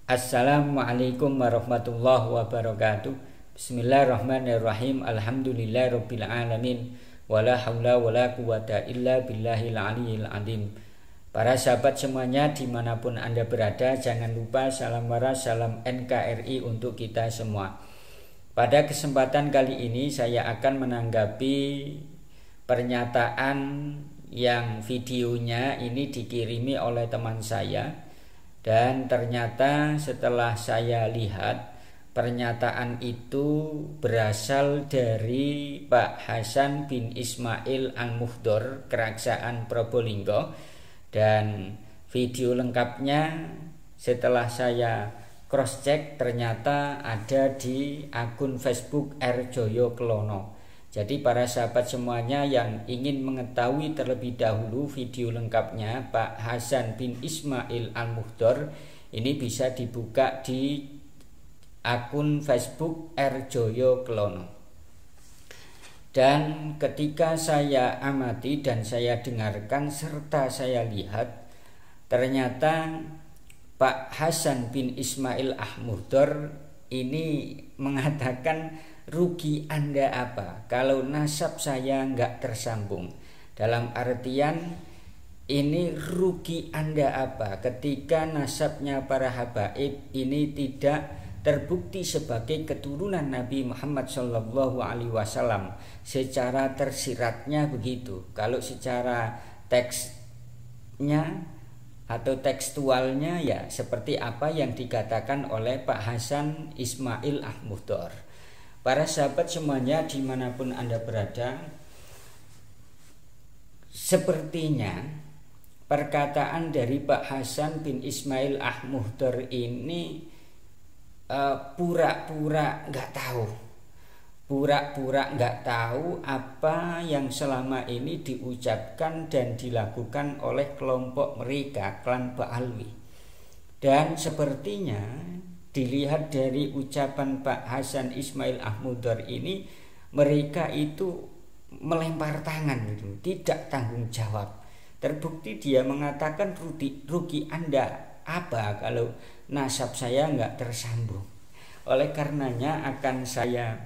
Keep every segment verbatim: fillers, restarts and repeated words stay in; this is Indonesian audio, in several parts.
Assalamualaikum warahmatullahi wabarakatuh. Bismillahirrahmanirrahim. Alhamdulillahirabbil alamin. Wala haula wala quwata illa billahil aliyil azim. Para sahabat semuanya dimanapun Anda berada, jangan lupa salam waras, salam N K R I untuk kita semua. Pada kesempatan kali ini saya akan menanggapi pernyataan yang videonya ini dikirimi oleh teman saya. Dan ternyata setelah saya lihat, pernyataan itu berasal dari Pak Hasan bin Ismail Al-Muhdor, Kerajaan Probolinggo. Dan video lengkapnya setelah saya cross check ternyata ada di akun Facebook R Joyo Kelono. Jadi para sahabat semuanya yang ingin mengetahui terlebih dahulu video lengkapnya Pak Hasan bin Ismail Al-Muhdor, ini bisa dibuka di akun Facebook R Joyo Kelono. Dan ketika saya amati dan saya dengarkan serta saya lihat, ternyata Pak Hasan bin Ismail Al-Muhdor ini mengatakan, rugi Anda apa kalau nasab saya nggak tersambung? Dalam artian ini rugi Anda apa ketika nasabnya para habaib ini tidak terbukti sebagai keturunan Nabi Muhammad shallallahu alaihi wasallam secara tersiratnya begitu. Kalau secara teksnya atau tekstualnya ya seperti apa yang dikatakan oleh Pak Hasan Ismail Al-Muhdor. Para sahabat semuanya dimanapun Anda berada, sepertinya perkataan dari Pak Hasan bin Ismail Al-Muhdor ini uh, pura-pura nggak tahu, pura-pura nggak tahu apa yang selama ini diucapkan dan dilakukan oleh kelompok mereka, klan Ba'alwi. Dan sepertinya dilihat dari ucapan Pak Hasan Ismail Al-Muhdor ini, mereka itu melempar tangan gitu, tidak tanggung jawab. Terbukti dia mengatakan rugi, rugi Anda apa kalau nasab saya nggak tersambung. Oleh karenanya akan saya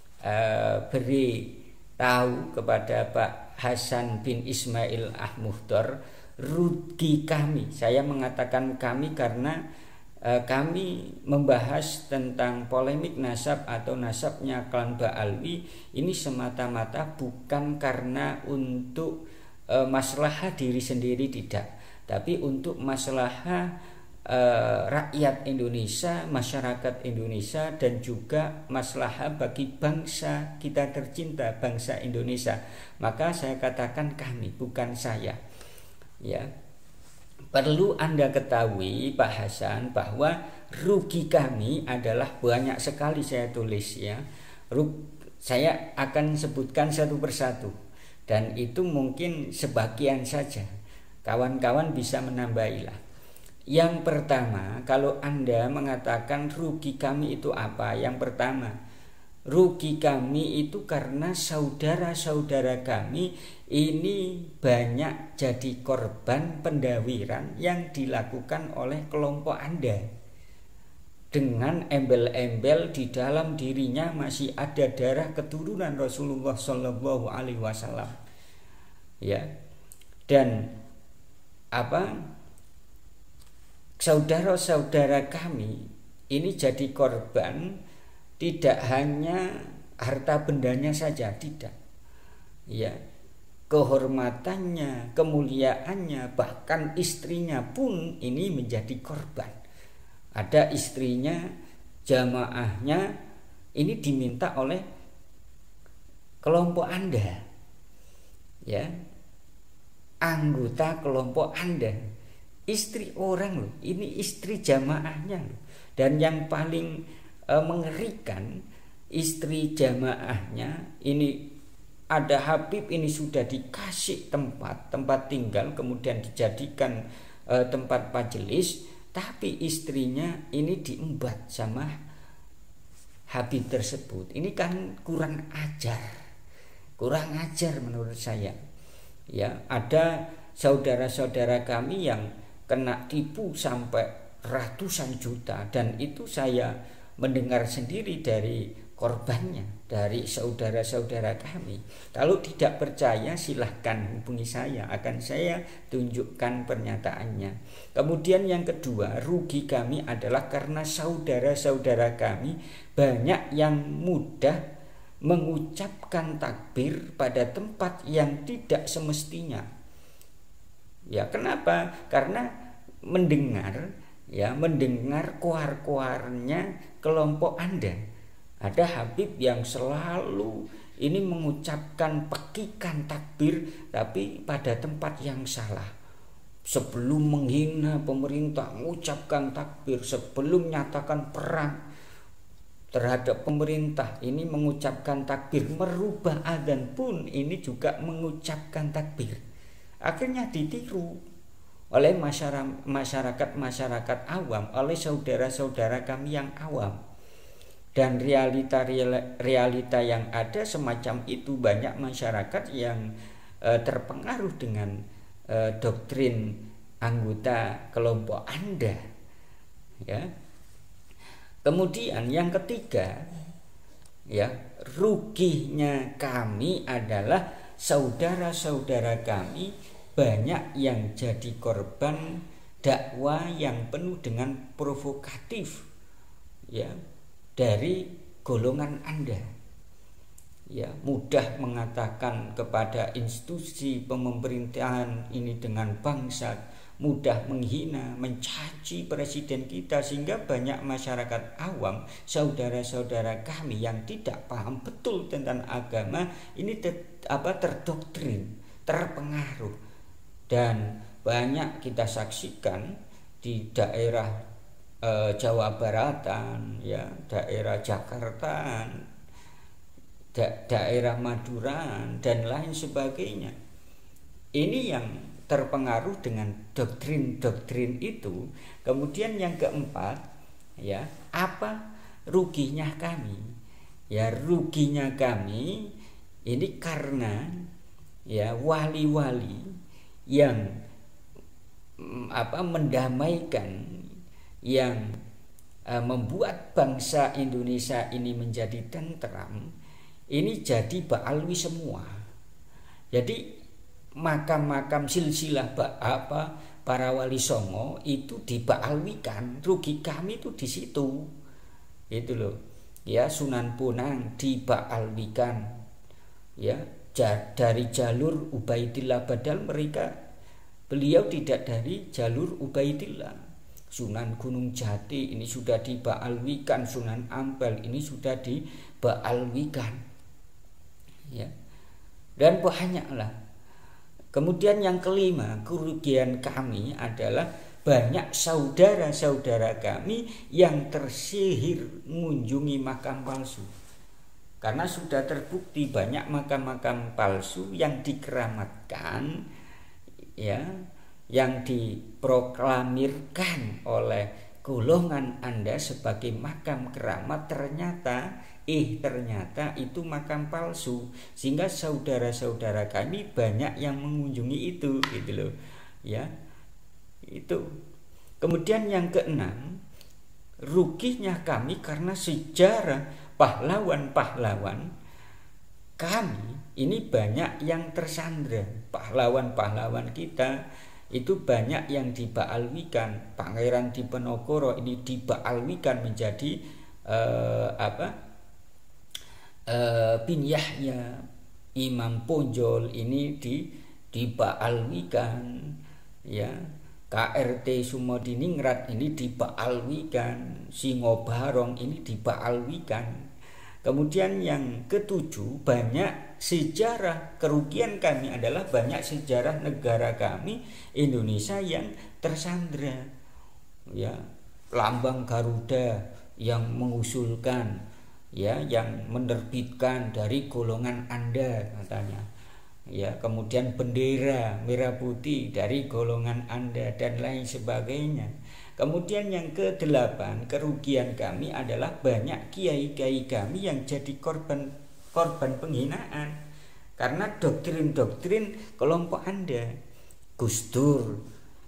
uh, beri tahu kepada Pak Hasan bin Ismail Al-Muhdor, rugi kami. Saya mengatakan kami karena kami membahas tentang polemik nasab atau nasabnya klan Ba'alwi ini semata-mata bukan karena untuk e, maslahah diri sendiri, tidak, tapi untuk maslahah e, rakyat Indonesia, masyarakat Indonesia, dan juga maslahah bagi bangsa kita tercinta, bangsa Indonesia. Maka saya katakan kami, bukan saya, ya. Perlu Anda ketahui Pak Hasan bahwa rugi kami adalah banyak sekali, saya tulis ya. Rug, saya akan sebutkan satu persatu dan itu mungkin sebagian saja. Kawan-kawan bisa menambahilah. Yang pertama, kalau Anda mengatakan rugi kami itu apa? Yang pertama, rugi kami itu karena saudara-saudara kami ini banyak jadi korban pendawiran yang dilakukan oleh kelompok Anda. Dengan embel-embel di dalam dirinya masih ada darah keturunan Rasulullah shallallahu alaihi wasallam. Ya. Dan apa? Saudara-saudara kami ini jadi korban tidak hanya harta bendanya saja, tidak. Ya, kehormatannya, kemuliaannya, bahkan istrinya pun ini menjadi korban. Ada istrinya, jamaahnya ini diminta oleh kelompok Anda. Ya. Anggota kelompok Anda. Istri orang loh, ini istri jamaahnya loh. Dan yang paling mengerikan, istri jamaahnya ini ada Habib ini sudah dikasih tempat tempat tinggal, kemudian dijadikan e, tempat majelis, tapi istrinya ini diembat sama Habib tersebut. Ini kan kurang ajar, kurang ajar menurut saya. Ya, ada saudara-saudara kami yang kena tipu sampai ratusan juta, dan itu saya mendengar sendiri dari korbannya, dari saudara-saudara kami. Kalau tidak percaya silahkan hubungi saya, akan saya tunjukkan pernyataannya. Kemudian yang kedua, rugi kami adalah karena saudara-saudara kami banyak yang mudah mengucapkan takbir pada tempat yang tidak semestinya. Ya, kenapa? Karena mendengar ya mendengar koar-koarnya kelompok Anda. Ada Habib yang selalu ini mengucapkan pekikan takbir tapi pada tempat yang salah. Sebelum menghina pemerintah mengucapkan takbir, sebelum menyatakan perang terhadap pemerintah ini mengucapkan takbir, merubah adzan pun ini juga mengucapkan takbir. Akhirnya ditiru oleh masyarakat-masyarakat awam, oleh saudara-saudara kami yang awam. Dan realita-realita yang ada semacam itu, banyak masyarakat yang eh, terpengaruh dengan eh, doktrin anggota kelompok Anda. Ya. Kemudian yang ketiga, ya, ruginya kami adalah saudara-saudara kami banyak yang jadi korban dakwah yang penuh dengan provokatif, ya, dari golongan Anda. Ya, mudah mengatakan kepada institusi pemerintahan ini dengan bangsat, mudah menghina, mencaci presiden kita, sehingga banyak masyarakat awam, saudara-saudara kami yang tidak paham betul tentang agama ini ter, apa terdoktrin, terpengaruh. Dan banyak kita saksikan di daerah e, Jawa Baratan, ya, daerah Jakarta, da, daerah Madura dan lain sebagainya. Ini yang terpengaruh dengan doktrin-doktrin itu. Kemudian yang keempat, ya, apa ruginya kami? Ya, ruginya kami ini karena ya wali-wali yang apa mendamaikan, yang uh, membuat bangsa Indonesia ini menjadi tentram, ini jadi ba'alwi semua. Jadi makam-makam silsilah apa para wali songo itu diba'alwikan. Rugi kami itu di situ. Itu loh. Ya, Sunan Bonang diba'alwikan. Ya, dari jalur Ubaidillah, padahal mereka beliau tidak dari jalur Ubaidillah. Sunan Gunung Jati ini sudah diba'alwikan, Sunan Ampel ini sudah diba'alwikan. Ya. Dan banyaklah. Kemudian yang kelima, kerugian kami adalah banyak saudara-saudara kami yang tersihir mengunjungi makam palsu. Karena sudah terbukti banyak makam-makam palsu yang dikeramatkan, ya, yang diproklamirkan oleh golongan Anda sebagai makam keramat, ternyata eh ternyata itu makam palsu, sehingga saudara-saudara kami banyak yang mengunjungi itu, gitu loh, ya. Itu. Kemudian yang keenam, ruginya kami karena sejarah pahlawan-pahlawan kami ini banyak yang tersandra. Pahlawan-pahlawan kita itu banyak yang diba'alwikan. Pangeran Diponegoro ini diba'alwikan menjadi eh, apa eh, Bin Yahya. Imam Ponjol ini di diba'alwikan, ya. K R T Sumodiningrat ini diba'alwikan, Singo Barong ini diba'alwikan. Kemudian yang ketujuh, banyak sejarah, kerugian kami adalah banyak sejarah negara kami Indonesia yang tersandra, ya. Lambang Garuda yang mengusulkan, ya, yang menerbitkan dari golongan Anda katanya, ya. Kemudian bendera merah putih dari golongan Anda dan lain sebagainya. Kemudian yang kedelapan, kerugian kami adalah banyak kiai-kiai kami yang jadi korban korban penghinaan karena doktrin-doktrin kelompok Anda. Gus Dur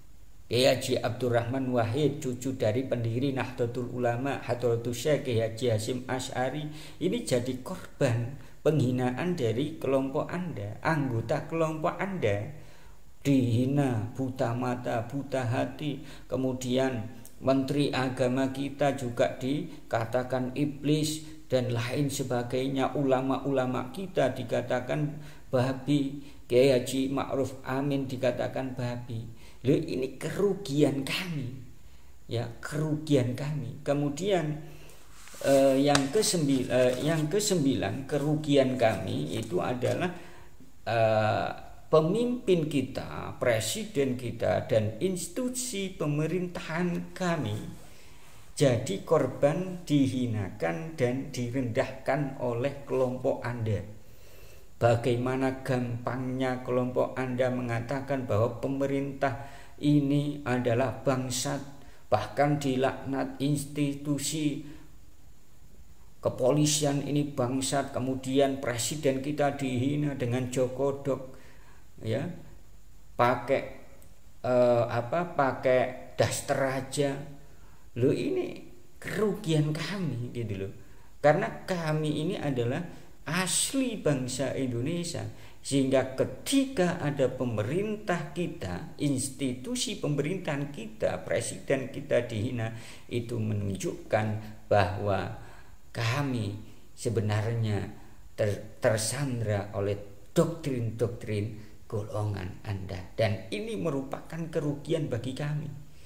Kiai Haji Abdurrahman Wahid, cucu dari pendiri Nahdlatul Ulama Hadratus Syekh Kiai Haji Hasyim Asy'ari, ini jadi korban penghinaan dari kelompok Anda, anggota kelompok Anda. Dihina, buta mata, buta hati. Kemudian menteri agama kita juga dikatakan iblis dan lain sebagainya. Ulama-ulama kita dikatakan babi. Kiai Haji Ma'ruf Amin dikatakan babi. Loh, ini kerugian kami, ya, kerugian kami. Kemudian eh, yang kesembilan, eh, yang kesembilan kerugian kami itu adalah eh, pemimpin kita, presiden kita, dan institusi pemerintahan kami jadi korban dihinakan dan direndahkan oleh kelompok Anda. Bagaimana gampangnya kelompok Anda mengatakan bahwa pemerintah ini adalah bangsat, bahkan dilaknat institusi kepolisian ini bangsat, kemudian presiden kita dihina dengan jokodok, ya, pakai eh, apa pakai daster aja. Loh, ini kerugian kami gitu loh, karena kami ini adalah asli bangsa Indonesia, sehingga ketika ada pemerintah kita, institusi pemerintahan kita, presiden kita dihina, itu menunjukkan bahwa kami sebenarnya ter, tersandra oleh doktrin-doktrin golongan Anda, dan ini merupakan kerugian bagi kami.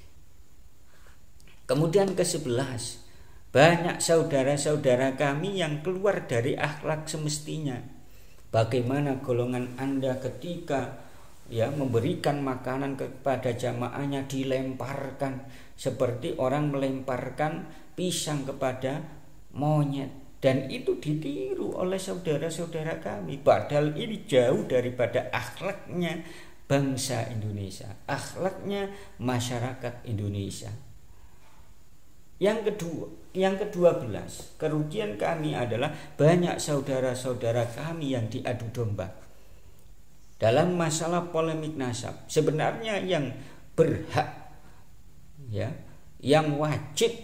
Kemudian ke sebelas, banyak saudara-saudara kami yang keluar dari akhlak semestinya. Bagaimana golongan Anda ketika ya memberikan makanan kepada jamaahnya dilemparkan seperti orang melemparkan pisang kepada monyet, dan itu ditiru oleh saudara-saudara kami, padahal ini jauh daripada akhlaknya bangsa Indonesia, akhlaknya masyarakat Indonesia. Yang kedua, yang kedua belas, kerugian kami adalah banyak saudara-saudara kami yang diadu domba dalam masalah polemik nasab. Sebenarnya yang berhak, ya, yang wajib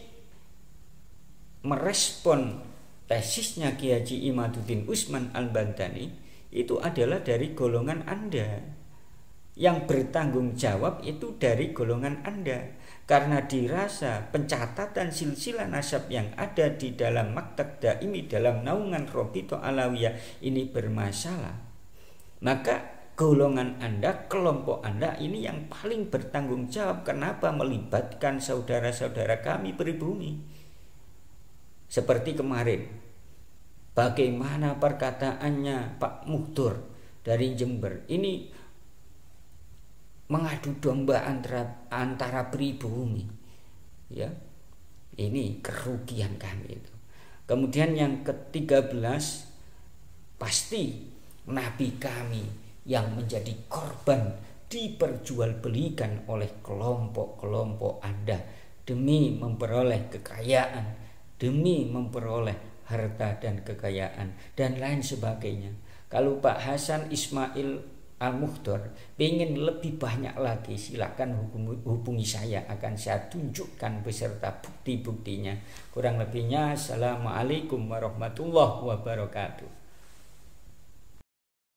merespon tesisnya Kiai Haji Imaduddin Usman Al-Bantani itu adalah dari golongan Anda. Yang bertanggung jawab itu dari golongan Anda, karena dirasa pencatatan silsilah nasab yang ada di dalam Maktab Daimi dalam naungan Robito Alawiyah ini bermasalah. Maka golongan Anda, kelompok Anda ini yang paling bertanggung jawab. Kenapa melibatkan saudara-saudara kami pribumi? Seperti kemarin, bagaimana perkataannya Pak Muhtur dari Jember ini mengadu domba antara, antara pribumi, ya, ini kerugian kami itu. Kemudian yang ketiga belas, pasti nabi kami yang menjadi korban diperjualbelikan oleh kelompok-kelompok Anda demi memperoleh kekayaan, demi memperoleh harta dan kekayaan dan lain sebagainya. Kalau Pak Hasan Ismail Al-Mukhtar ingin lebih banyak lagi, silakan hubungi saya, akan saya tunjukkan beserta bukti-buktinya. Kurang lebihnya, assalamualaikum warahmatullahi wabarakatuh.